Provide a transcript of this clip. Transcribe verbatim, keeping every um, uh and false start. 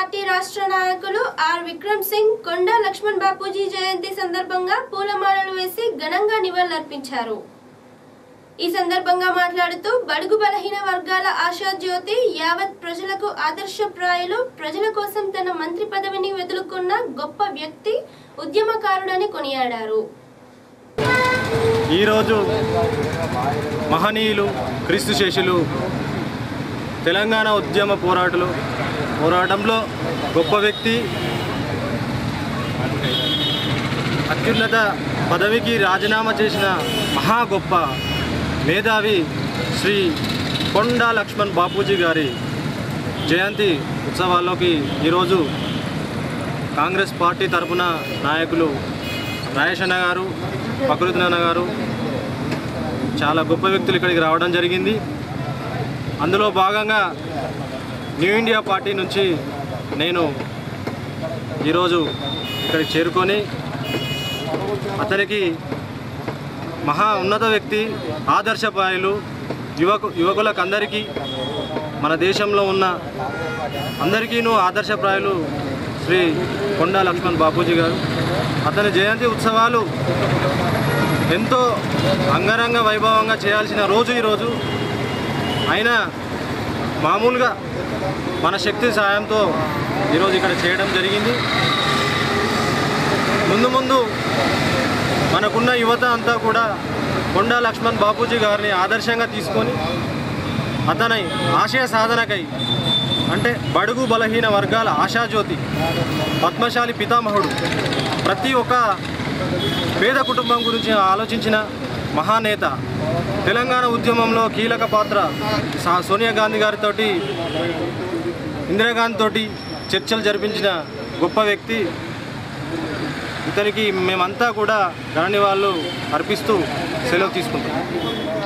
Party రాష్ట్ర నాయకులు R Vikram Singh Konda Lakshman Bapuji జయంతి సందర్భంగా పూలమాలలు వేసి ఘనంగా నివాళులర్పించారు। ఈ సందర్భంగా మాట్లాడుతూ బడుగు బలహీన వర్గాల ఆశా జ్యోతి యావత్ ప్రజలకు ఆదర్శప్రాయులు ప్రజల కోసం తన మంత్రి పదవిని వదులుకున్న గొప్ప వ్యక్తి ఉద్యమకారుడని కొనియాడారు। ఈ రోజు మహనీయులు క్రీస్తు శేషులు తెలంగాణ ఉద్యమ పోరాటలు పోరాటంలో గొప్ప వ్యక్తి అత్యున్నత పదవికి రాజీనామా చేసిన మహా గొప్ప మేధావి శ్రీ కొండా లక్ష్మణ్ బాపూజీ గారి జయంతి ఉత్సవాల్లోకి ఈరోజు కాంగ్రెస్ పార్టీ తరఫున నాయకులు రాయేషన్న గారు ప్రకృతి నాన్న గారు చాలా గొప్ప వ్యక్తులు ఇక్కడికి రావడం జరిగింది। అందులో భాగంగా న్యూ ఇండియా పార్టీ నుంచి నేను ఈరోజు ఇక్కడికి చేరుకొని అతనికి మహా ఉన్నత వ్యక్తి ఆదర్శప్రాయులు యువకు యువకులకు అందరికీ మన దేశంలో ఉన్న అందరికీను ఆదర్శప్రాయులు శ్రీ కొండా లక్ష్మణ్ బాపూజీ గారు అతని జయంతి ఉత్సవాలు ఎంతో అంగరంగ వైభవంగా చేయాల్సిన రోజు ఈరోజు అయినా మామూలుగా మన శక్తి సాయంతో ఈరోజు ఇక్కడ చేయడం జరిగింది। ముందు ముందు మనకున్న యువత అంతా కూడా కొండా లక్ష్మణ్ బాపూజీ గారిని ఆదర్శంగా తీసుకొని అతని ఆశయ సాధనకై అంటే బడుగు బలహీన వర్గాల ఆశాజ్యోతి పద్మశాలి పితామహుడు ప్రతి ఒక్క పేద కుటుంబం గురించి ఆలోచించిన మహానేత తెలంగాణ ఉద్యమంలో కీలక పాత్ర సోనియా గాంధీ గారితో ఇందిరాగాంధీ తోటి చర్చలు జరిపించిన గొప్ప వ్యక్తి ఇతనికి మేమంతా కూడా ఘన నివాళులు అర్పిస్తూ సెలవు తీసుకుంటాం।